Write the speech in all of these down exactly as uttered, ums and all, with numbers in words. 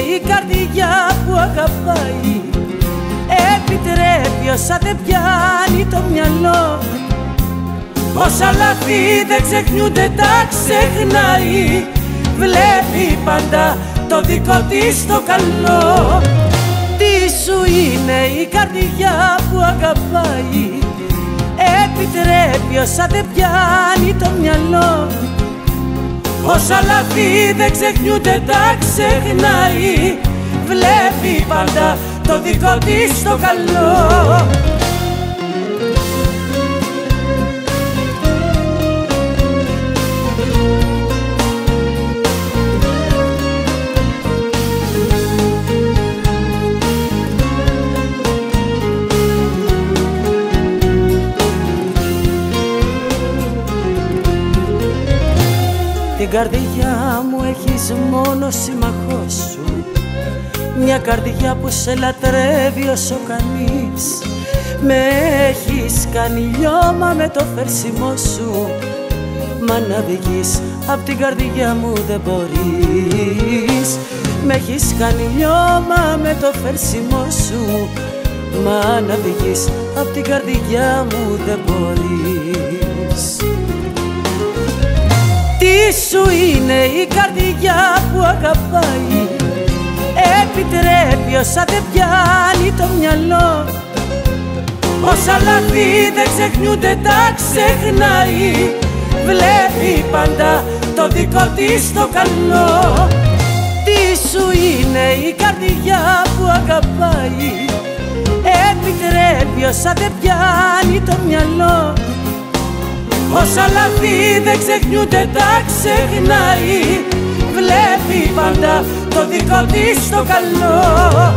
η καρδιά που αγαπάει, επιτρέπει όσα δεν πιάνει το μυαλό. Όσα λάθη δεν ξεχνιούνται τα ξεχνάει, βλέπει πάντα το δικό της το καλό. Τι σου είναι η καρδιά που αγαπάει, επιτρέπει όσα δεν πιάνει το μυαλό. Όσα λάθη δεν ξεχνιούνται τα ξεχνάει, βλέπει πάντα το δικό της το καλό. Την καρδιά μου έχεις μόνο σύμμαχό σου, μια καρδιά που σε λατρεύει όσο κανείς. Με έχεις κάνει λιώμα με το φερσιμό σου, μα να βγεις απ' την καρδιά μου δεν μπορείς. Με έχεις κάνει λιώμα με το φερσιμό σου, μα να βγεις απ' την καρδιά μου δεν μπορείς. Τι σου είναι η καρδιά που αγαπάει, επιτρέπει όσα δεν πιάνει το μυαλό. Όσα λάθη δεν ξεχνιούνται τα ξεχνάει, βλέπει πάντα το δικό της το καλό. Τι σου είναι η καρδιά που αγαπάει, επιτρέπει όσα δεν πιάνει το μυαλό. Όσα λάθη δεν ξεχνιούνται τα ξεχνάει, βλέπει πάντα το δικό της το καλό.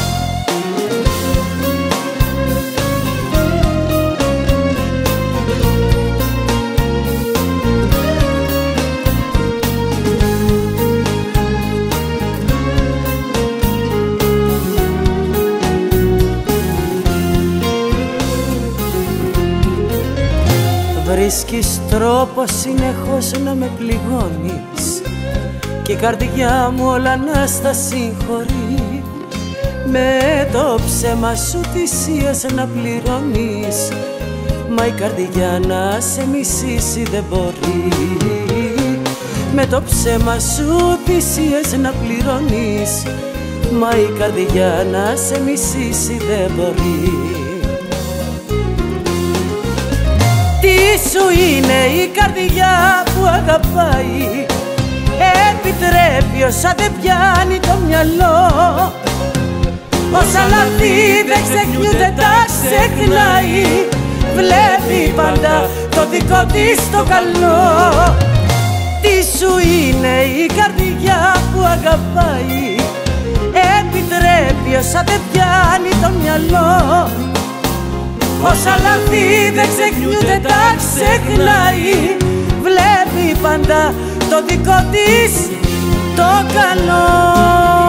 Βρίσκεις τρόπο συνεχώς να με πληγώνεις και η καρδιά μου όλα να στα συγχωρεί. Με το ψέμα σου θυσίες να πληρώνεις, μα η καρδιά να σε μισήσει δεν μπορεί. Με το ψέμα σου θυσίες να πληρώνεις, μα η καρδιά να σε μισήσει δεν μπορεί. Τι σου είναι η καρδιά που αγαπάει, επιτρέπει όσα δεν πιάνει το μυαλό. Όσα λάθη δεν ξεχνιούνται τα ξεχνάει, βλέπει πάντα το δικό της το καλό. Τι σου είναι η καρδιά που αγαπάει, επιτρέπει όσα δεν πιάνει το μυαλό. Όσα λάθη δεν ξεχνιούνται τα ξεχνάει, βλέπει πάντα το δικό της το καλό.